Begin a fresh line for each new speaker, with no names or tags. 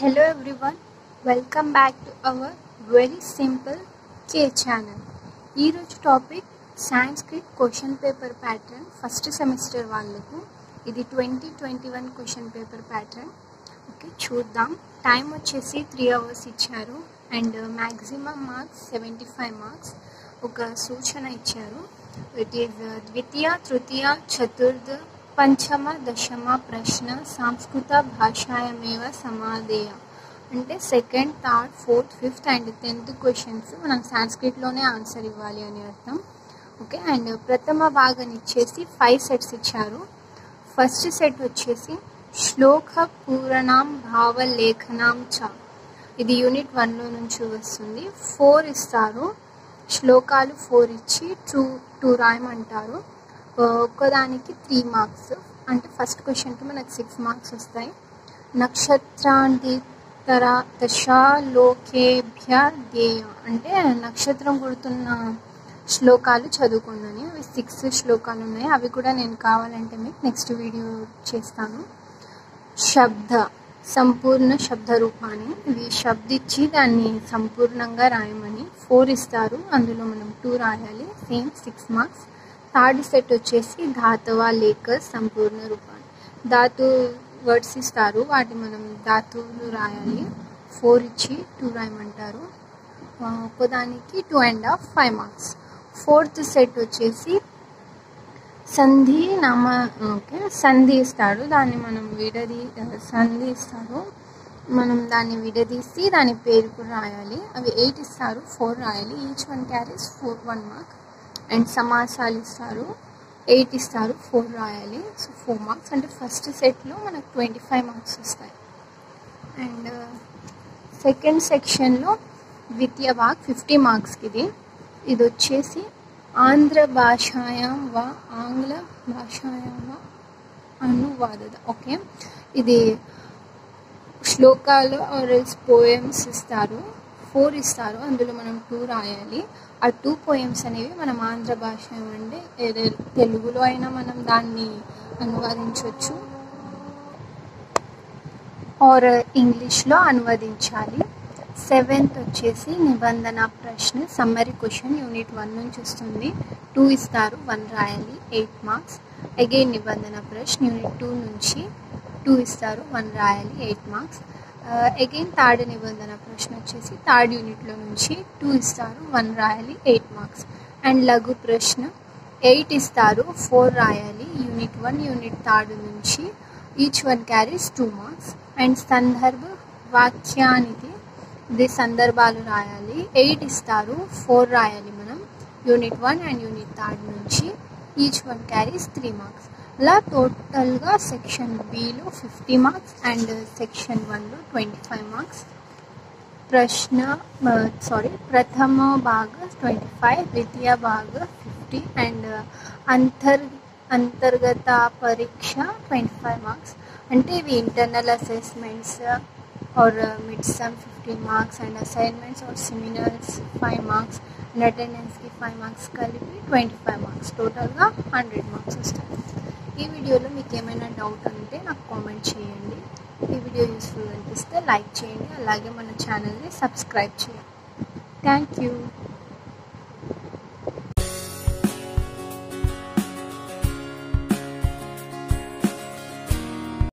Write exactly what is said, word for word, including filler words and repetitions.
Hello everyone, welcome back to our very simple K channel. ఈరోజు topic Sanskrit question paper pattern first semester వాళ్ళకు ఇది twenty twenty one question paper pattern. Okay, చూద్దాం. Time వచ్చేసి three hours ఇచ్చారు and maximum marks seventy five marks. ఒక సూచన ఇచ్చారు. It is ద్వితీయ తృతీయ చతుర్థ పంచమ దశమ ప్రశ్న సంస్కృత భాషాయమేవ సమాధేయ. అంటే second third fourth fifth and tenth questions మనం సాంస్క్రిట్లోనే ఆన్సర్ ఇవ్వాలి అని అర్థం. ఓకే, అండ్ ప్రథమ భాగం ఇచ్చేసి ఫైవ్ సెట్స్ ఇచ్చారు. ఫస్ట్ సెట్ వచ్చేసి శ్లోక పూరణం భావలేఖనం చ. ఇది యూనిట్ వన్లో నుంచి వస్తుంది. ఫోర్ ఇస్తారు, శ్లోకాలు ఫోర్ ఇచ్చి టూ టూ రాయమంటారు. ఒక్కదానికి త్రీ మార్క్స్, అంటే ఫస్ట్ క్వశ్చన్కి మనకు సిక్స్ మార్క్స్ వస్తాయి. నక్షత్రాంతర దశాలోకేభ్య ధ్యేయ, అంటే నక్షత్రం గుర్తున్న శ్లోకాలు చదువుకున్నాను. అవి సిక్స్ శ్లోకాలు ఉన్నాయి. అవి కూడా నేను కావాలంటే మీకు నెక్స్ట్ వీడియో చేస్తాను. శబ్ద సంపూర్ణ శబ్ద రూపాన్ని, ఇవి శబ్ద ఇచ్చి దాన్ని సంపూర్ణంగా రాయమని ఫోర్ ఇస్తారు. అందులో మనం టూ రాయాలి, same six marks. Third set వచ్చేసి ధాతువ లేఖ సంపూర్ణ రూపాన్ని, ధాతు వర్డ్స్ ఇస్తారు, వాటి మనం ధాతువులు రాయాలి. ఫోర్ ఇచ్చి టూ రాయమంటారు. ఒక్కదానికి two and half five marks. Fourth set వచ్చేసి సంధి నామ. ఓకే, సంధి ఇస్తాడు, దాన్ని మనం విడదీ సంధి ఇస్తారు, మనం దాన్ని విడదీసి దాని పేరు కూడా రాయాలి. అవి ఎయిట్ ఇస్తారు, ఫోర్ రాయాలి. Each one carries four one mark. And సమాసాలు ఇస్తారు, ఎయిట్ ఇస్తారు, ఫోర్ రాయాలి. సో ఫోర్ మార్క్స్, అంటే ఫస్ట్ సెట్లో మనకు ట్వంటీ ఫైవ్ మార్క్స్ వస్తాయి. అండ్ సెకండ్ సెక్షన్లో ద్వితీయ భాగ్ ఫిఫ్టీ మార్క్స్కి. ఇది ఇది వచ్చేసి ఆంధ్ర భాషాయాం వా ఆంగ్ల భాషాయాం వా అనువాదద. ఓకే, ఇది శ్లోకాలు ఆర్ పోయమ్స్ ఇస్తారు, ఫోర్ ఇస్తారు, అందులో మనం టూ రాయాలి. ఆ టూ పోయమ్స్ అనేవి మనం ఆంధ్ర భాష అంటే తెలుగులో అయినా మనం దాన్ని అనువాదించవచ్చు ఆర్ ఇంగ్లీష్లో అనువదించాలి. సెవెంత్ వచ్చేసి నిబంధన ప్రశ్న సమ్మరీ క్వశ్చన్, యూనిట్ వన్ నుంచి వస్తుంది. టూ ఇస్తారు, వన్ రాయాలి, ఎయిట్ మార్క్స్. అగైన్ నిబంధన ప్రశ్న యూనిట్ టూ నుంచి టూ ఇస్తారు, వన్ రాయాలి, ఎయిట్ మార్క్స్. అగైన్ థర్డ్ నిబంధన ప్రశ్న వచ్చేసి థర్డ్ యూనిట్లో నుంచి టూ ఇస్తారు, వన్ రాయాలి, ఎయిట్ మార్క్స్. అండ్ లఘు ప్రశ్న ఎయిట్ ఇస్తారు, ఫోర్ రాయాలి, యూనిట్ వన్ యూనిట్ థర్డ్ నుంచి. Each one carries two marks. And సందర్భ వాక్యానికి, ఇది సందర్భాలు రాయాలి, ఎయిట్ ఇస్తారు, ఫోర్ రాయాలి మనం, unit one and unit third నుంచి. Each one carries three marks. అలా టోటల్గా section below fifty marks and section వన్లో ట్వంటీ ఫైవ్ మార్క్స్. ప్రశ్న సారీ ప్రథమ భాగ ట్వంటీ ఫైవ్, ద్వితీయ భాగ ఫిఫ్టీ అండ్ అంతర్ అంతర్గత పరీక్ష ట్వంటీ ఫైవ్ మార్క్స్. అంటే ఇవి internal assessments or mid some fifteen marks and assignments or seminars five marks and అటెండెన్స్కి ఫైవ్ మార్క్స్ కలిపి ట్వంటీ ఫైవ్ మార్క్స్. టోటల్గా హండ్రెడ్ మార్క్స్ వస్తాయి. ఈ వీడియోలో మీకు ఏమైనా డౌట్ ఉంటే నాకు కామెంట్ చేయండి. ఈ వీడియో యూస్ఫుల్ అనిపిస్తే లైక్ చేయండి, అలాగే మన ఛానల్ని సబ్స్క్రైబ్ చేయండి. Thank you.